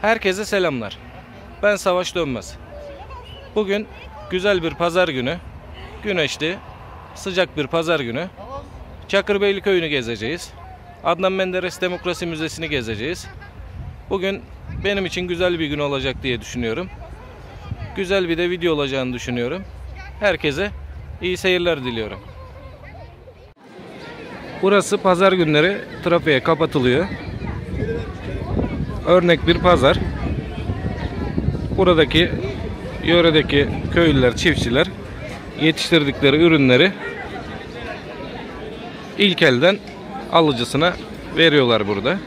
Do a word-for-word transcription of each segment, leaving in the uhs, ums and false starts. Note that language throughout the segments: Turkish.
Herkese selamlar. Ben Savaş Dönmez. Bugün güzel bir pazar günü. Güneşli, sıcak bir pazar günü. Çakırbeyli Köyü'nü gezeceğiz. Adnan Menderes Demokrasi Müzesi'ni gezeceğiz. Bugün benim için güzel bir gün olacak diye düşünüyorum. Güzel bir de video olacağını düşünüyorum. Herkese iyi seyirler diliyorum. Burası pazar günleri trafiğe kapatılıyor. Örnek bir pazar. Buradaki yöredeki köylüler, çiftçiler yetiştirdikleri ürünleri ilk elden alıcısına veriyorlar burada.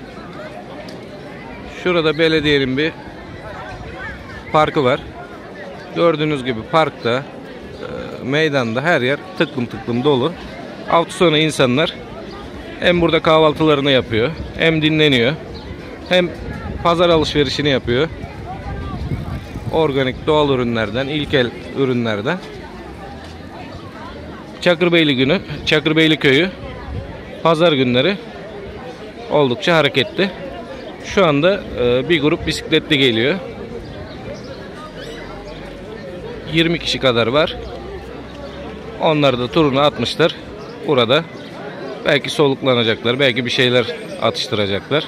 Şurada belediyenin bir parkı var. Gördüğünüz gibi parkta, meydanda her yer tıklım tıklım dolu. Hafta sonu insanlar hem burada kahvaltılarını yapıyor, hem dinleniyor, hem pazar alışverişini yapıyor. Organik doğal ürünlerden, ilkel ürünlerden. Çakırbeyli günü, Çakırbeyli Köyü pazar günleri oldukça hareketli. Şu anda bir grup bisikletli geliyor. yirmi kişi kadar var. Onlar da turunu atmışlar. Burada belki soluklanacaklar, belki bir şeyler atıştıracaklar.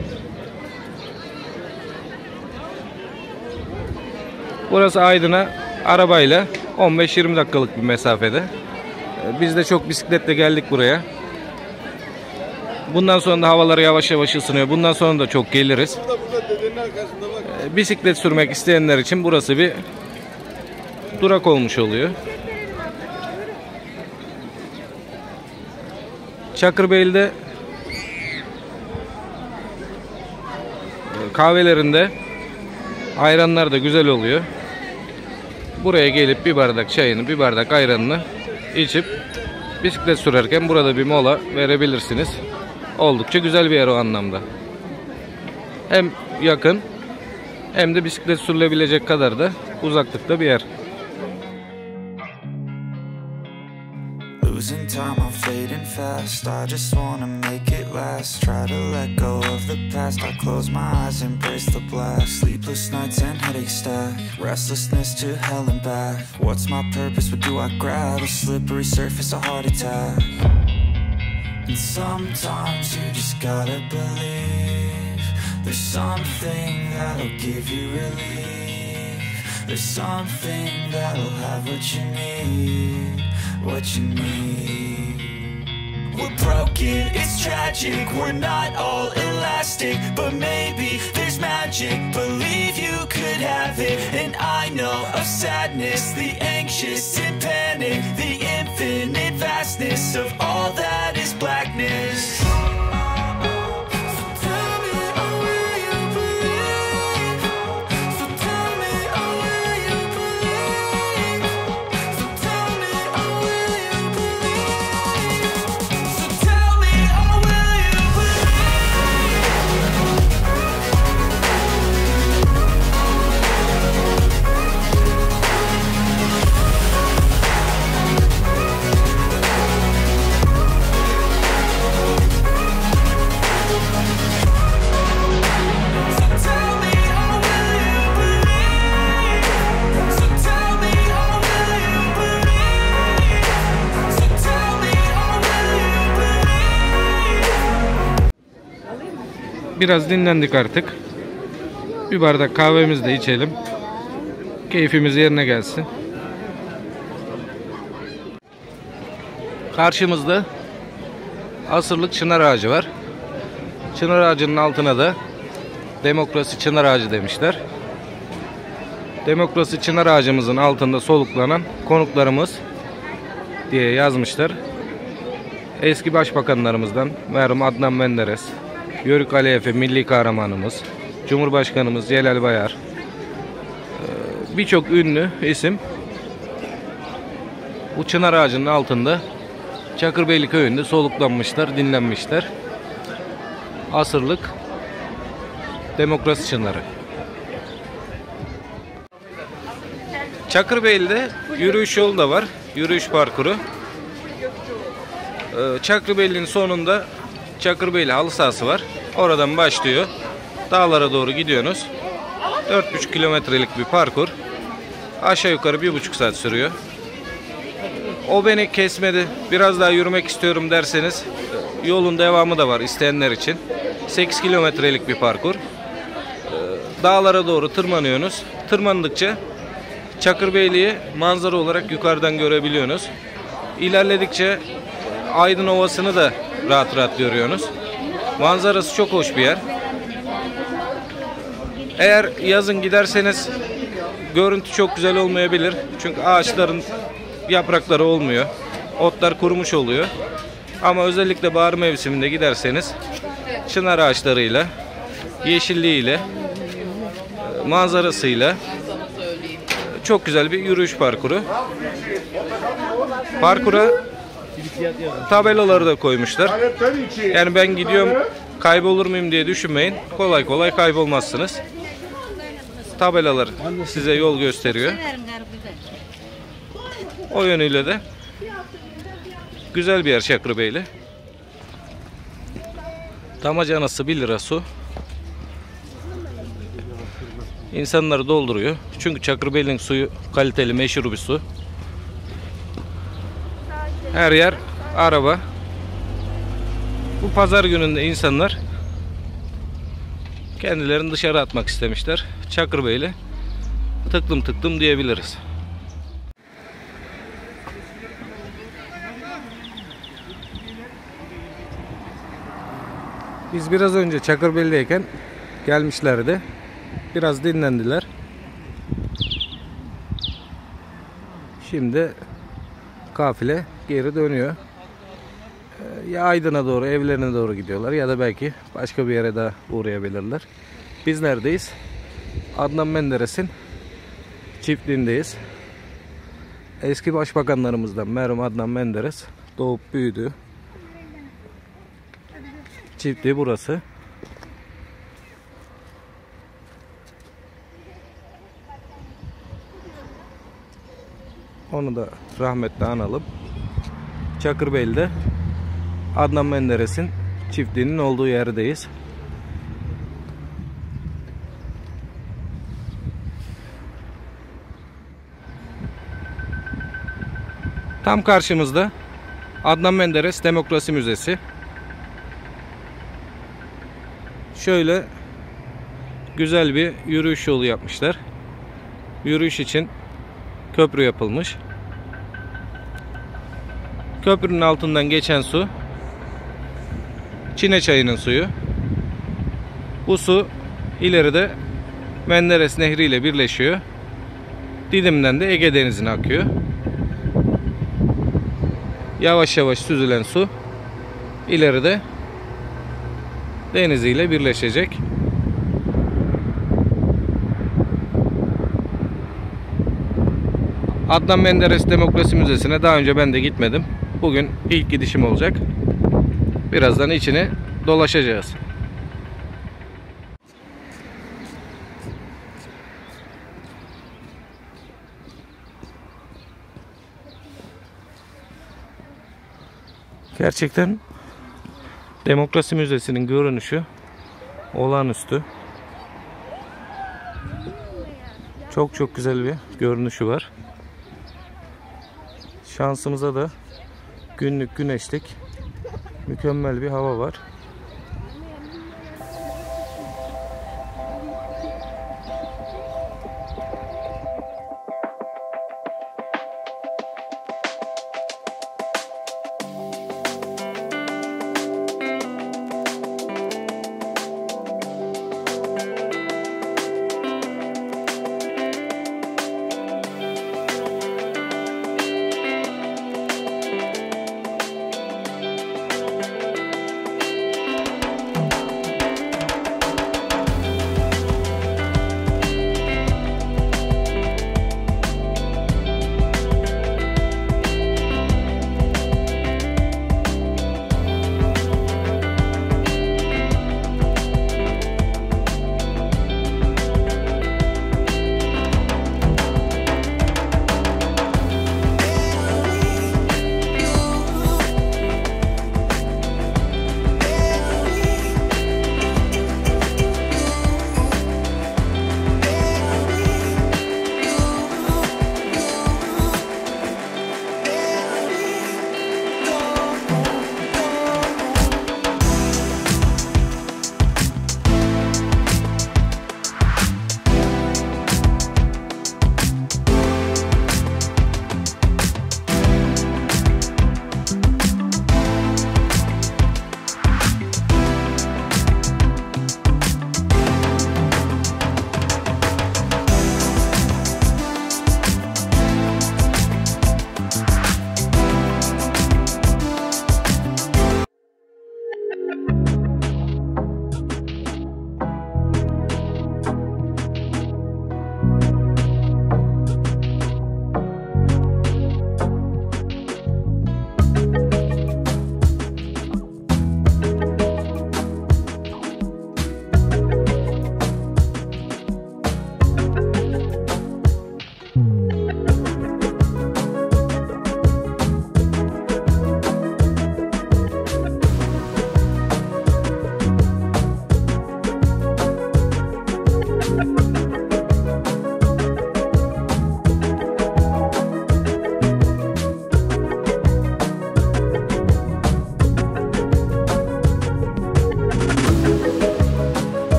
Burası Aydın'a arabayla on beş yirmi dakikalık bir mesafede. Biz de çok bisikletle geldik buraya. Bundan sonra da havalar yavaş yavaş ısınıyor. Bundan sonra da çok geliriz. Bisiklet sürmek isteyenler için burası bir durak olmuş oluyor. Çakırbeyli'de kahvelerinde ayranlar da güzel oluyor. Buraya gelip bir bardak çayını, bir bardak ayranını içip bisiklet sürerken burada bir mola verebilirsiniz. Oldukça güzel bir yer o anlamda. Hem yakın hem de bisiklet sürülebilecek kadar da uzaklıkta bir yer. Losing time, I'm fading fast. I just wanna make it last. Try to let go of the past. I close my eyes, embrace the blast. Sleepless nights and headaches stack. Restlessness to hell and back. What's my purpose? What do I grab? A slippery surface, a heart attack. And sometimes you just gotta believe there's something that'll give you relief. There's something that'll have what you need, what you need. We're broken, it's tragic. We're not all elastic, but maybe there's magic. Believe you could have it. And I know of sadness, the anxious and panic, the infinite vastness of all that is blackness. Biraz dinlendik artık. Bir bardak kahvemizi de içelim. Keyfimiz yerine gelsin. Karşımızda asırlık çınar ağacı var. Çınar ağacının altına da Demokrasi çınar ağacı demişler. Demokrasi çınar ağacımızın altında soluklanan konuklarımız diye yazmışlar. Eski başbakanlarımızdan merhum Adnan Menderes, Yörük Ali Efe milli kahramanımız, Cumhurbaşkanımız Celal Bayar, birçok ünlü isim bu çınar ağacının altında Çakırbeyli Köyü'nde soluklanmışlar, dinlenmişler. Asırlık Demokrasi çınarı. Çakırbeyli'de yürüyüş yolu da var, yürüyüş parkuru. Çakırbeyli'nin sonunda Çakırbeyli halı sahası var. Oradan başlıyor. Dağlara doğru gidiyorsunuz. dört buçuk kilometrelik bir parkur. Aşağı yukarı bir buçuk saat sürüyor. O beni kesmedi, biraz daha yürümek istiyorum derseniz yolun devamı da var isteyenler için. sekiz kilometrelik bir parkur. Dağlara doğru tırmanıyorsunuz. Tırmandıkça Çakırbeyli'yi manzara olarak yukarıdan görebiliyorsunuz. İlerledikçe Aydın Ovası'nı da rahat rahat görüyorsunuz. Manzarası çok hoş bir yer. Eğer yazın giderseniz görüntü çok güzel olmayabilir. Çünkü ağaçların yaprakları olmuyor. Otlar kurumuş oluyor. Ama özellikle bahar mevsiminde giderseniz çınar ağaçlarıyla, yeşilliğiyle, manzarasıyla çok güzel bir yürüyüş parkuru. Parkura tabelaları da koymuşlar. Yani ben gidiyorum kaybolur muyum diye düşünmeyin. Kolay kolay kaybolmazsınız. Tabelalar size yol gösteriyor. O yönüyle de güzel bir yer Çakırbeyli. Damacanası bir lira su. İnsanları dolduruyor. Çünkü Çakırbeyli'nin suyu kaliteli, meşhur bir su. Her yer araba. Bu pazar gününde insanlar kendilerini dışarı atmak istemişler. Çakırbeyli tıklım tıklım diyebiliriz. Biz biraz önce Çakırbeyli'deyken gelmişlerdi. Biraz dinlendiler. Şimdi kafile geri dönüyor. Ya Aydın'a doğru, evlerine doğru gidiyorlar ya da belki başka bir yere daha uğrayabilirler. Biz neredeyiz? Adnan Menderes'in çiftliğindeyiz. Eski başbakanlarımızdan merhum Adnan Menderes doğup büyüdü. Çiftliği burası. Onu da rahmetle analım. Çakırbeyli'de Adnan Menderes'in çiftliğinin olduğu yerdeyiz. Tam karşımızda Adnan Menderes Demokrasi Müzesi. Şöyle güzel bir yürüyüş yolu yapmışlar. Yürüyüş için köprü yapılmış. Köprünün altından geçen su Çine Çayı'nın suyu. Bu su ileride Menderes Nehri ile birleşiyor. Didim'den de Ege Denizi'ne akıyor. Yavaş yavaş süzülen su ileride deniziyle birleşecek. Adnan Menderes Demokrasi Müzesi'ne daha önce ben de gitmedim. Bugün ilk gidişim olacak. Birazdan içini dolaşacağız. Gerçekten Demokrasi Müzesi'nin görünüşü olağanüstü. Çok çok güzel bir görünüşü var. Şansımıza da günlük güneşlik mükemmel bir hava var.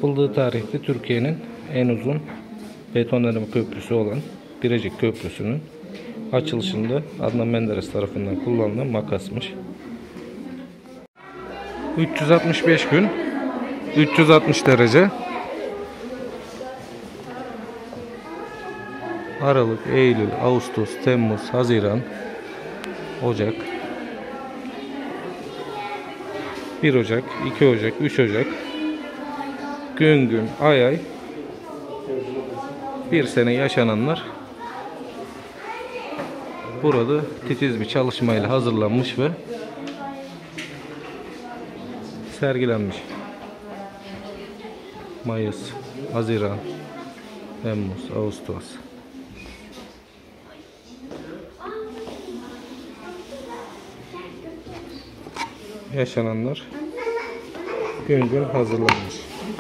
Yapıldığı tarihte Türkiye'nin en uzun betonarme köprüsü olan Birecik Köprüsü'nün açılışında Adnan Menderes tarafından kullanılan makasmış. üç yüz altmış beş gün, üç yüz altmış derece. Aralık, Eylül, Ağustos, Temmuz, Haziran, Ocak, bir Ocak, iki Ocak, üç Ocak, gün gün, ay ay, bir sene yaşananlar burada titiz bir çalışmayla hazırlanmış ve sergilenmiş. Mayıs, Haziran, Temmuz, Ağustos. Yaşananlar gün gün hazırlanmış.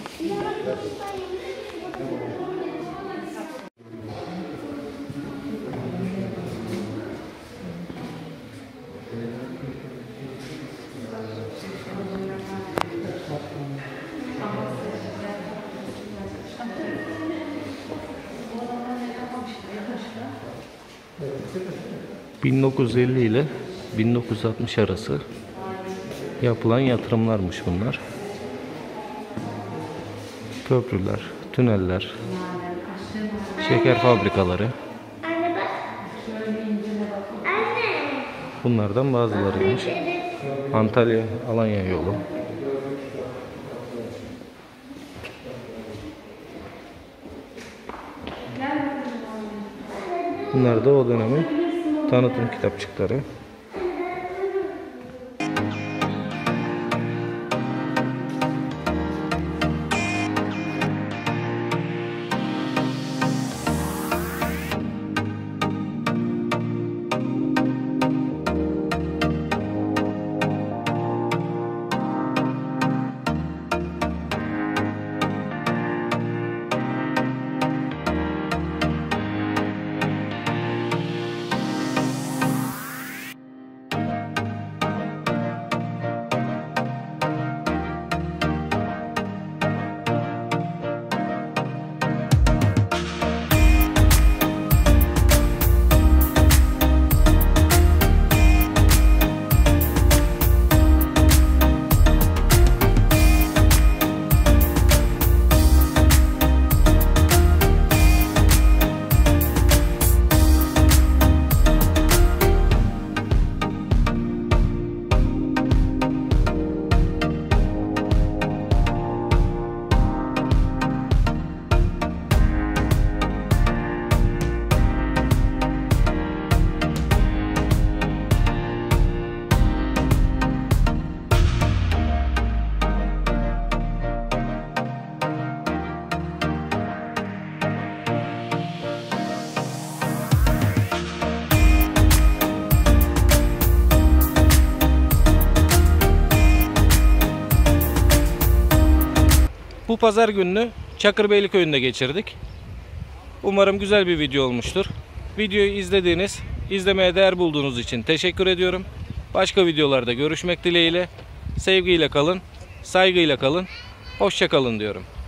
bin dokuz yüz elli ile bin dokuz yüz altmış arası yapılan yatırımlarmış bunlar. Köprüler, tüneller, şeker fabrikaları. Bunlardan bazılarıymış. Antalya-Alanya yolu. Bunlar da o dönemin tanıtım kitapçıkları. Bu pazar gününü Çakırbeyli köyünde geçirdik. Umarım güzel bir video olmuştur. Videoyu izlediğiniz, izlemeye değer bulduğunuz için teşekkür ediyorum. Başka videolarda görüşmek dileğiyle. Sevgiyle kalın, saygıyla kalın, hoşça kalın diyorum.